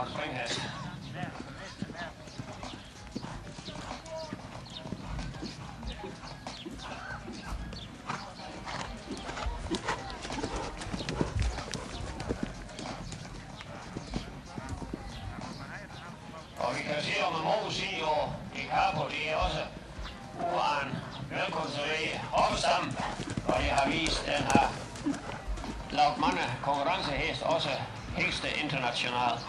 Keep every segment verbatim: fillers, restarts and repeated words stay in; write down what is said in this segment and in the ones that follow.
og en springhest. Og vi kan se om en målside og i Carpo, det er også uran velkonserveret opstam, og det har vist, den har lavet mange konkurrencehest, også heste internationalt.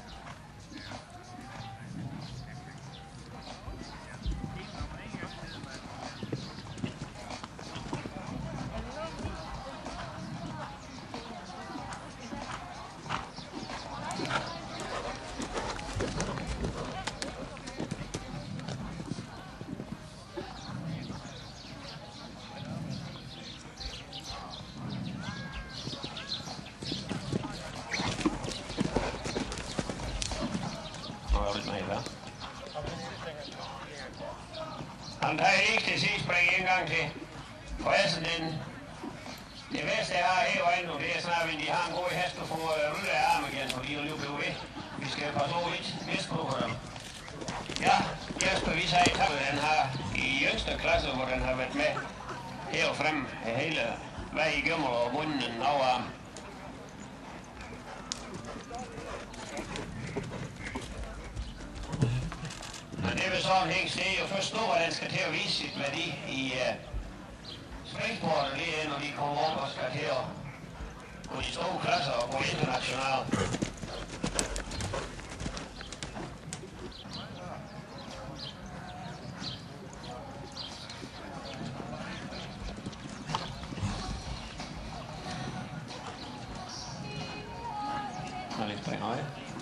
Han tager ikke det sidste spring en gang til. Forresten, den, det bedste jeg har her endnu, det er snart, at de har en god hest, og får rydde af arm igen, for de vil jo blive ved. Vi skal passe over lidt misbrug dem. Ja, Jesper, vi sagde tak, den har i yngste klasse, hvor den har været med her frem hele vej i Gømmel og vundet en afarm. Men det vil sådan hænge sted, og først nu, at den skal til at vise sit værdi i uh, springsportet lige når de kommer op og skal til at gå de store klasser og gå internationalt. Nå, lidt spring højt.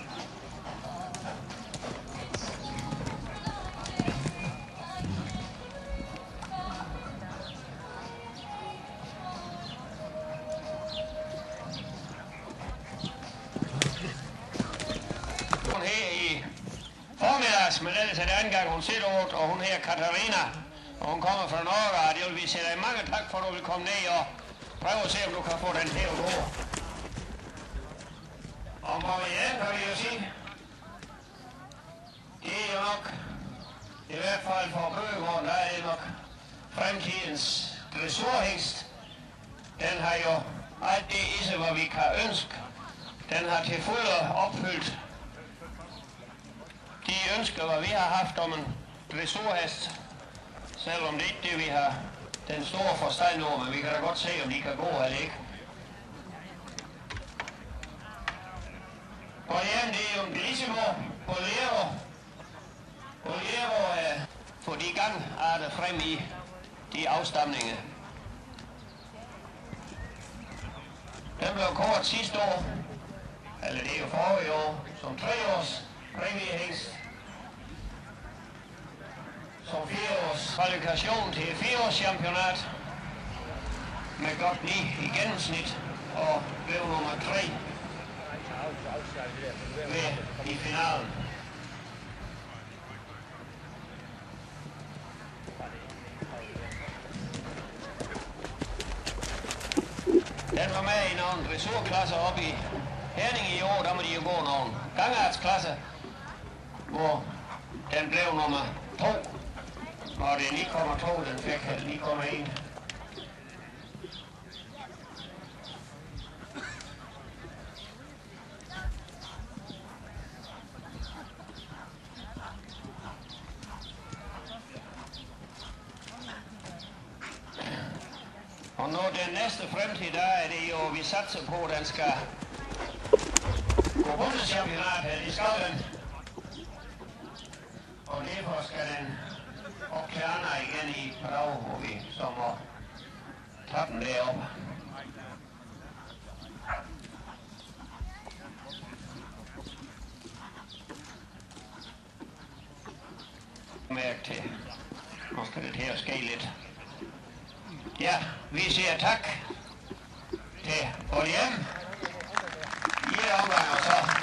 Men ellers er det anden gang, hun sidder over, og hun her Katarina, og hun kommer fra Norge, og det vil vi sige dig mange tak for, at du vil komme ned og prøve at se, om du kan få den her at gå. Og Marianne kan vi jo sige, det er jo nok, i hvert fald for Bøgegården, der er det nok fremtidens dressurhængst. Den har jo alt det i sig, hvad vi kan ønske. Den har til fulde opfyldt de ønsker, hvad vi har haft om en dressurhest, selvom det ikke det, vi har den store forstand over, men vi kan da godt se, om de kan gå eller ikke. Og ja, det er jo en Bellissimo, Bolero. Bolero er for de gang er det frem i de afstamninger. Den blev kort sidste år, eller det er jo forrige år, som tre års præmiehængst. Som fire års kvalifikation til fire års championat med godt ni i gennemsnit og blev nummer tre med i finalen. Den var med i nogle dressurklasser oppe i Herning i år, der må de jo gå nogle gangartsklasse, hvor den blev nummer to. Og det er ni komma to, den fik ni komma en. Og nu den næste fremtid, der er det jo, vi satser på, at den skal gå bundeschampionat her i Skotland. Og derfor skal den op til Anna igen i Prag, hvor vi så må tage den deroppe. Mærke til. Nu skal det til at ske lidt. Ja, vi siger tak til Olian. I er omgang og så